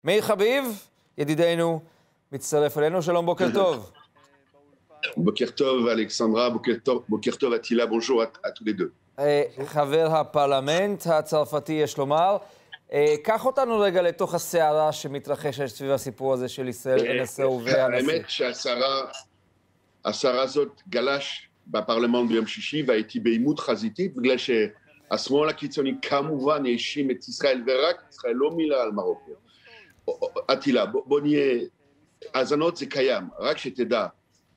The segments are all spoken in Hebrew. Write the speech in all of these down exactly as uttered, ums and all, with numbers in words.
מאיר חביב, ידידנו, מצטרף אלינו. שלום, בוקר טוב. בוקר טוב, אלכסנדרה, בוקר טוב, בוקר טוב, אטילה, בונז'ור à tous les deux. חבר הפרלמנט הצרפתי, יש לומר. קח אותנו רגע לתוך הסערה שמתרחשת סביב הסיפור הזה של ישראל, אן אס או והנשיא. האמת שהסערה הזאת גלש בפרלמנט ביום שישי, והייתי בעימות חזיתית, בגלל שהשמאל הקיצוני כמובן האשים את ישראל, ורק ישראל לא מילה על מרוקו. אטילה, בוא נהיה, האזנות זה קיים, רק שתדע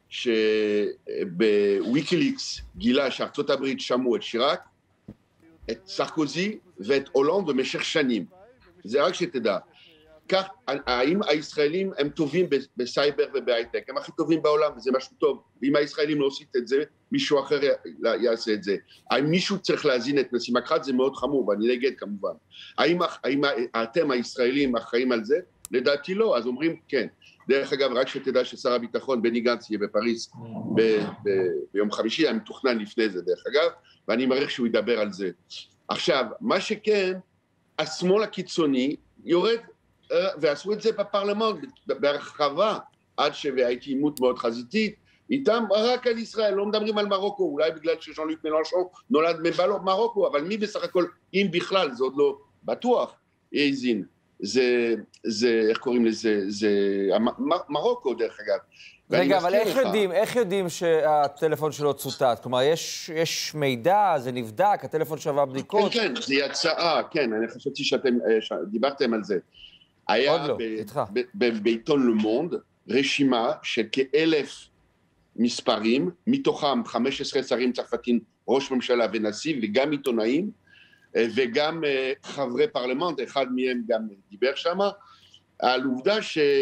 שבוויקיליקס גילה שארצות הברית שמעו את שיראק, את סרקוזי ואת הולנד במשך שנים. זה רק שתדע. כך, האם הישראלים הם טובים בסייבר ובהייטק? הם הכי טובים בעולם, וזה משהו טוב. ואם הישראלים לא עושים את זה, מישהו אחר יעשה את זה. האם מישהו צריך להזין את נשיא מכחד? זה מאוד חמור, ואני נגד כמובן. האם, האם אתם הישראלים אחראים על זה? לדעתי לא, אז אומרים כן. דרך אגב, רק שתדע ששר הביטחון בני גנץ יהיה בפריז ב- ב- ביום חמישי, היה מתוכנן לפני זה דרך אגב, ואני מעריך שהוא ידבר על זה. עכשיו, מה שכן, השמאל הקיצוני יורד, ועשו את זה בפרלמנט, בהרחבה, עד שהייתי עימות מאוד חזיתית, איתם רק על ישראל, לא מדברים על מרוקו, אולי בגלל שז'אן לוק מלנשון נולד במרוקו, אבל מי בסך הכל, אם בכלל, זה עוד לא בטוח, האזין. זה, זה, איך קוראים לזה, זה מרוקו דרך אגב. רגע, אבל איך יודעים, איך יודעים שהטלפון שלו צוטט? כלומר, יש, יש מידע, זה נבדק, הטלפון שווה בדיקות? כן, כן, זה יצאה, כן, אני חשבתי שאתם דיברתם על זה. היה לא, איתך. בעיתון לו מונד רשימה של כאלף מספרים, מתוכם חמישה עשר שרים צרפתים, ראש ממשלה ונשיא, וגם עיתונאים, וגם חברי פרלמנט, אחד מהם גם דיבר שם, על עובדה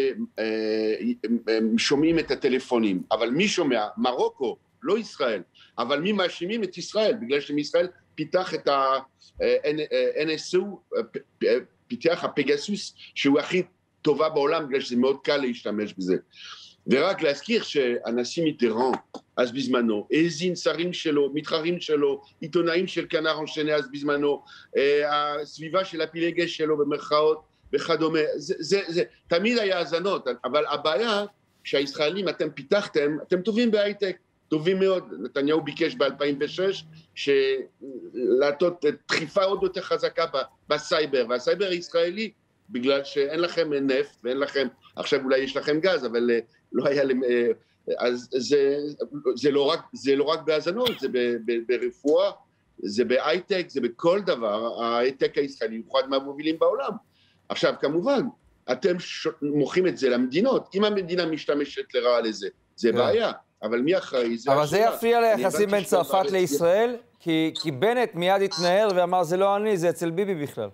שהם שומעים את הטלפונים, אבל מי שומע? מרוקו, לא ישראל, אבל מי מאשימים את ישראל? בגלל שמישראל פיתח את ה-אן אס או, פיתח הפגסוס, שהוא הכי טובה בעולם, בגלל שזה מאוד קל להשתמש בזה. ורק להזכיר שהנשיא מיטראן, אז בזמנו, האזין שרים שלו, מתחרים שלו, עיתונאים של כנר אנשני אז בזמנו, הסביבה של הפילגש שלו במרכאות וכדומה, זה, זה, זה, תמיד היה האזנות, אבל הבעיה שהישראלים אתם פיתחתם, אתם טובים בהייטק, טובים מאוד. נתניהו ביקש ב-אלפיים ושש לעשות דחיפה עוד יותר חזקה בסייבר, והסייבר הישראלי, בגלל שאין לכם נפט ואין לכם, עכשיו אולי יש לכם גז, אבל לא היה להם, אז זה, זה לא רק, זה לא רק בהזנות, זה ברפואה, זה בהייטק, זה בכל דבר, ההייטק הישראלי הוא אחד מהמובילים בעולם. עכשיו, כמובן, אתם מוכרים את זה למדינות, אם המדינה משתמשת לרעה לזה, זה בעיה, אבל מי אחראי? אבל זה יפריע ליחסים בין צרפת לישראל? כי, כי בנט מיד התנער ואמר, זה לא אני, זה אצל ביבי בכלל.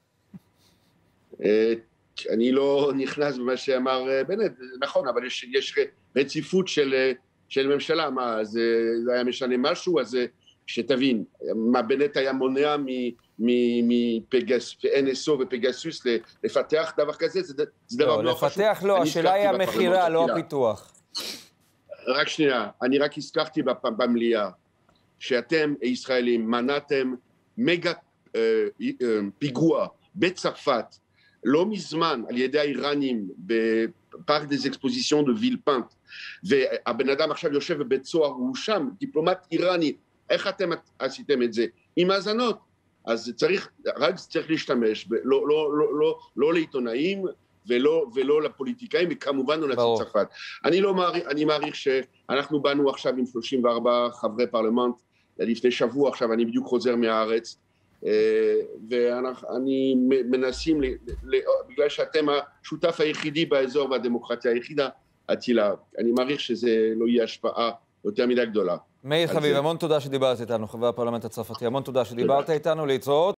אני לא נכנס במה שאמר בנט, נכון, אבל יש, יש רציפות של, של ממשלה, מה, זה, זה היה משנה משהו, אז שתבין, מה בנט היה מונע מ-אן אס או ופגסוס לפתח דבר כזה, זה, זה דבר לא חשוב. לפתח לא, השאלה היא המחירה, לא הפיתוח. רק שנייה, אני רק הזכרתי במליאה, שאתם, הישראלים, מנעתם מגה אה, אה, פיגוע בצרפת, לא מזמן על ידי האיראנים בפארק des expositions de Villepinte, והבן אדם עכשיו יושב בבית סוהר, הוא שם, דיפלומט איראני, איך אתם עשיתם את זה? עם האזנות. אז צריך, רק צריך להשתמש, ב, לא, לא, לא, לא, לא לעיתונאים ולא, ולא לפוליטיקאים, וכמובן לא נציג צרפת. אני לא מעריך, אני מעריך שאנחנו באנו עכשיו עם שלושים וארבעה חברי פרלמנט, לפני שבוע עכשיו, אני בדיוק חוזר מהארץ, ואני מנסים, בגלל שאתם השותף היחידי באזור והדמוקרטיה היחידה, אטילה, אני מעריך שזה לא יהיה השפעה יותר מדי גדולה. מאיר חביב, המון תודה שדיברת איתנו, חבר הפרלמנט הצרפתי, המון תודה שדיברת איתנו, להתראות.